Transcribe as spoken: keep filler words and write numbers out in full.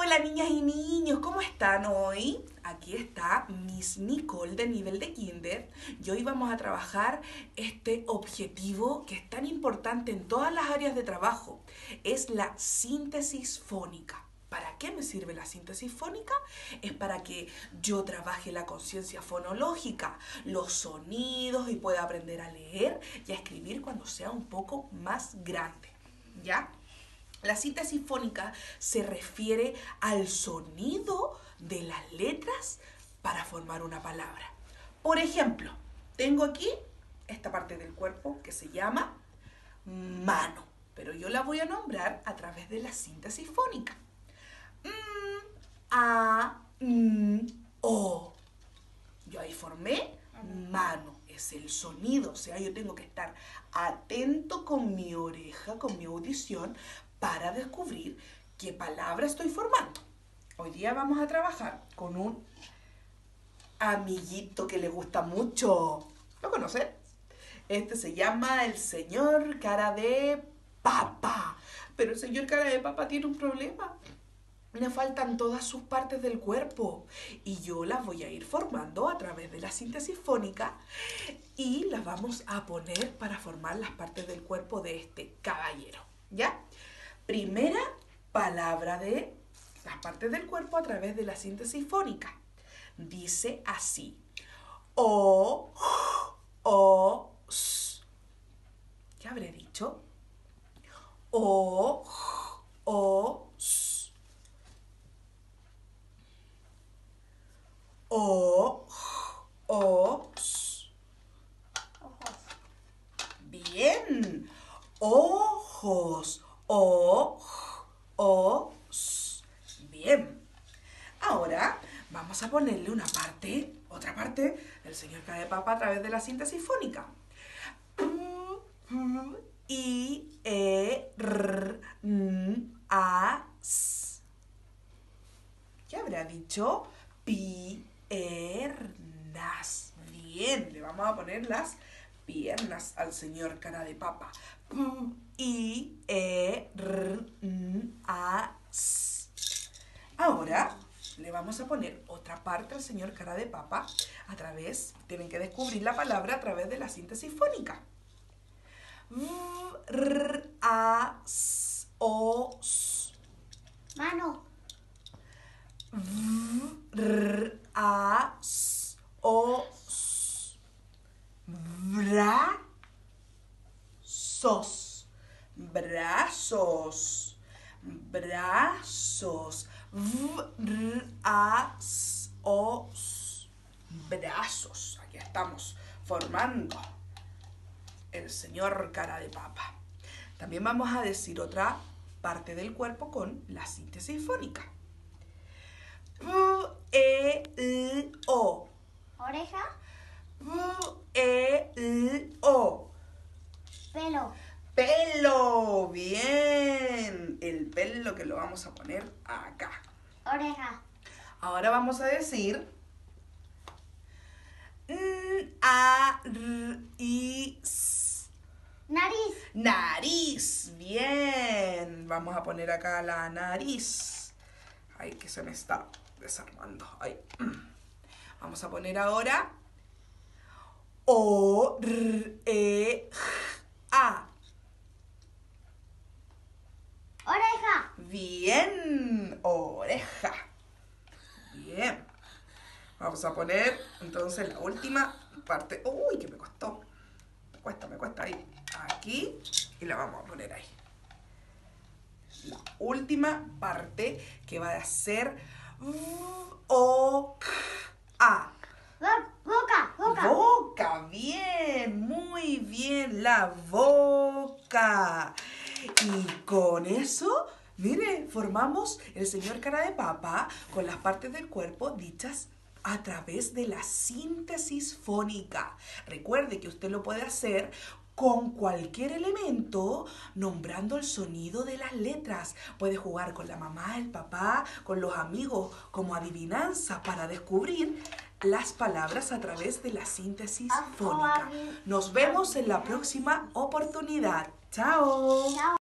Hola niñas y niños, ¿cómo están hoy? Aquí está Miss Nicole de nivel de Kinder y hoy vamos a trabajar este objetivo que es tan importante en todas las áreas de trabajo. Es la síntesis fónica. ¿Para qué me sirve la síntesis fónica? Es para que yo trabaje la conciencia fonológica, los sonidos y pueda aprender a leer y a escribir cuando sea un poco más grande, ¿ya? La síntesis fónica se refiere al sonido de las letras para formar una palabra. Por ejemplo, tengo aquí esta parte del cuerpo que se llama mano, pero yo la voy a nombrar a través de la síntesis fónica. M, A, N, O. Yo ahí formé mano, es el sonido, o sea, yo tengo que estar atento con mi oreja, con mi audición, para descubrir qué palabra estoy formando. Hoy día vamos a trabajar con un amiguito que le gusta mucho. ¿Lo conocen? Este se llama el señor cara de papa. Pero el señor cara de papa tiene un problema. Le faltan todas sus partes del cuerpo y yo las voy a ir formando a través de la síntesis fónica y las vamos a poner para formar las partes del cuerpo de este caballero, ¿ya? Primera palabra de las partes del cuerpo a través de la síntesis fónica. Dice así: O, O, S. ¿Qué habré dicho? O, O, S. O, O, S. Ojos. Bien. Ojos. O, O, S. Bien. Ahora vamos a ponerle una parte, otra parte del señor cara de papa a través de la síntesis fónica. I, E, R, N, A, S. ¿Qué habrá dicho? Piernas. Bien, le vamos a poner las piernas al señor cara de papa. I, E, R, N, A, S. Ahora le vamos a poner otra parte al señor cara de papa a través, tienen que descubrir la palabra a través de la síntesis fónica. V, R, A, S, O, S. Mano. V, R, A, S, O, S. Brazos. Brazos. Brazos. V, R, A, S, O, S. Brazos. Aquí estamos formando el señor cara de papa. También vamos a decir otra parte del cuerpo con la síntesis fónica. P, E, L, O. Oreja. P, E, L, O. Pelo. Pelo. Bien. El pelo que lo vamos a poner acá. Oreja. Ahora vamos a decir N, A, R, I, S. Nariz. Nariz. Bien. Vamos a poner acá la nariz. Ay, que se me está desarmando. Ay. Vamos a poner ahora O, R, E, J, A. Oreja. Bien. Oreja. Bien. Vamos a poner entonces la última parte. Uy, que me costó. Me cuesta, me cuesta ahí. Aquí. Y la vamos a poner ahí. La última parte que va a ser V, O, K, A. Boca. Boca. Boca, bien, muy bien, la boca. Y con eso, mire, formamos el señor cara de papa con las partes del cuerpo dichas a través de la síntesis fónica. Recuerde que usted lo puede hacer con cualquier elemento, nombrando el sonido de las letras. Puede jugar con la mamá, el papá, con los amigos, como adivinanza para descubrir las palabras a través de la síntesis fónica. Nos vemos en la próxima oportunidad. ¡Chao! Chao.